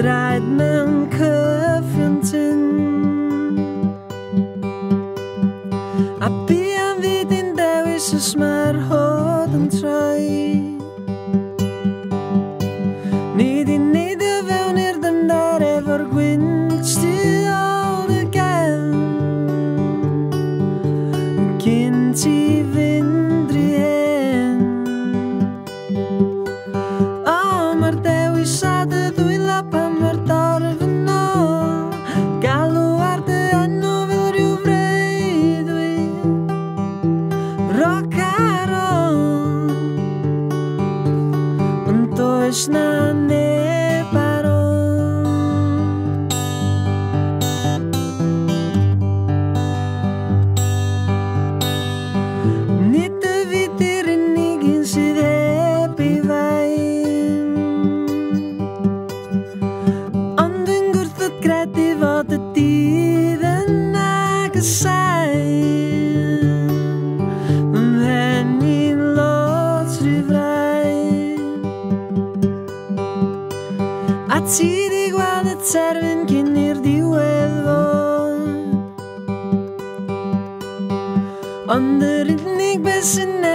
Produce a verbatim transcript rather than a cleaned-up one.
draed mewn cyffion tyn. A buan fyd i'n dewis os mae'r hod yn troi. Nid i'n neud o fewn i'r dymdar efo'r gwynt tu ôl y gefn. Cyn ti fynd rhy hen. O, mae'r dewis a dy ddwylo pan mae'r dorf yn ôl. Galw ar dy enw fel rhyw freuddwyd. Roc ar ôl. Ond does na neb ar ôl. Nid y fi di'r unig un sydd heb ei fain. Ond dwi'n gwrthod credu fod y dydd yn agosáu. Mhen i'n lot rhy frain. A ti di gweld y terfyn cyn i'r diwedd fod. Ond yr unig beth sy'n